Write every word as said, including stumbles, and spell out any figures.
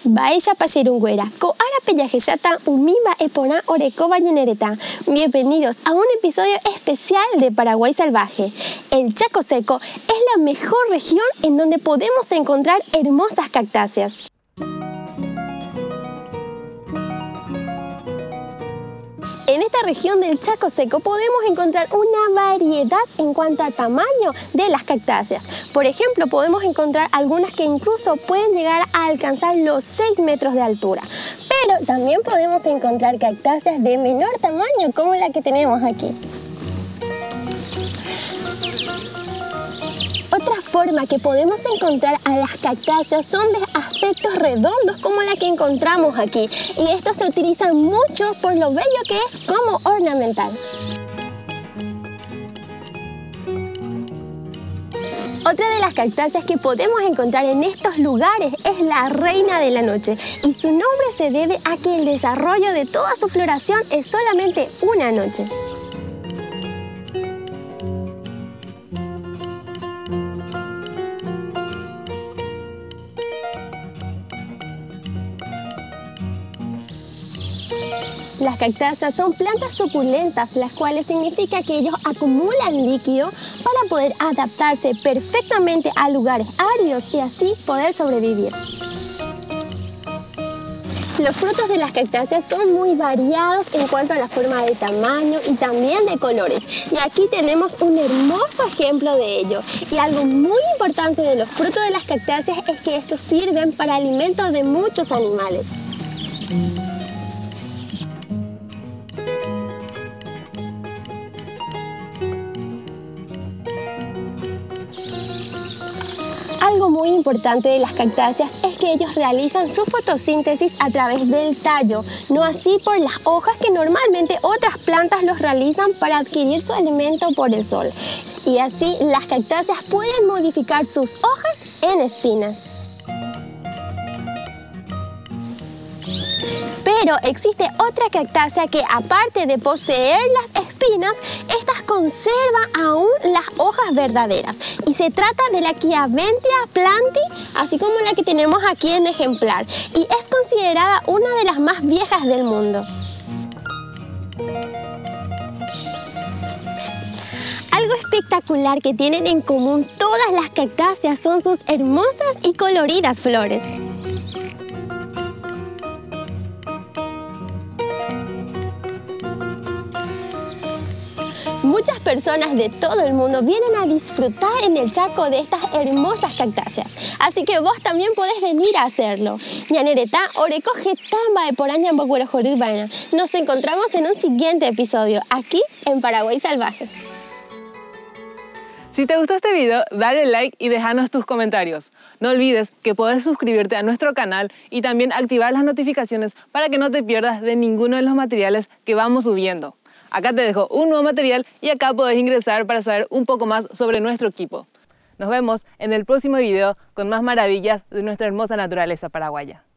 Baella Payerungüera, Coara Pellajeyata, Umimba Eporá Orecoba Ñanereta. Bienvenidos a un episodio especial de Paraguay Salvaje. El Chaco Seco es la mejor región en donde podemos encontrar hermosas cactáceas. En esta región del Chaco Seco podemos encontrar una variedad en cuanto a tamaño de las cactáceas. Por ejemplo, podemos encontrar algunas que incluso pueden llegar a alcanzar los seis metros de altura. Pero también podemos encontrar cactáceas de menor tamaño, como la que tenemos aquí. Otra forma que podemos encontrar a las cactáceas son de aspectos redondos como la que encontramos aquí, y estos se utilizan mucho por lo bello que es como ornamental. Otra de las cactáceas que podemos encontrar en estos lugares es la reina de la noche, y su nombre se debe a que el desarrollo de toda su floración es solamente una noche. Las cactáceas son plantas suculentas, las cuales significa que ellos acumulan líquido para poder adaptarse perfectamente a lugares áridos y así poder sobrevivir. Los frutos de las cactáceas son muy variados en cuanto a la forma de tamaño y también de colores. Y aquí tenemos un hermoso ejemplo de ello. Y algo muy importante de los frutos de las cactáceas es que estos sirven para alimento de muchos animales. Algo muy importante de las cactáceas es que ellos realizan su fotosíntesis a través del tallo, no así por las hojas que normalmente otras plantas los realizan para adquirir su alimento por el sol. Y así las cactáceas pueden modificar sus hojas en espinas. Pero existe otra cactácea que, aparte de poseer las espinas, estas conserva aún las hojas verdaderas. Y se trata de la Chiaventia planti, así como la que tenemos aquí en ejemplar. Y es considerada una de las más viejas del mundo. Algo espectacular que tienen en común todas las cactáceas son sus hermosas y coloridas flores. Muchas personas de todo el mundo vienen a disfrutar en el Chaco de estas hermosas cactáceas, así que vos también podés venir a hacerlo. Ñanereta, Orecoge, Tamba de Poraña, Bocuero, Joribana. Nos encontramos en un siguiente episodio, aquí en Paraguay Salvaje. Si te gustó este video, dale like y déjanos tus comentarios. No olvides que podés suscribirte a nuestro canal y también activar las notificaciones para que no te pierdas de ninguno de los materiales que vamos subiendo. Acá te dejo un nuevo material y acá podés ingresar para saber un poco más sobre nuestro equipo. Nos vemos en el próximo video con más maravillas de nuestra hermosa naturaleza paraguaya.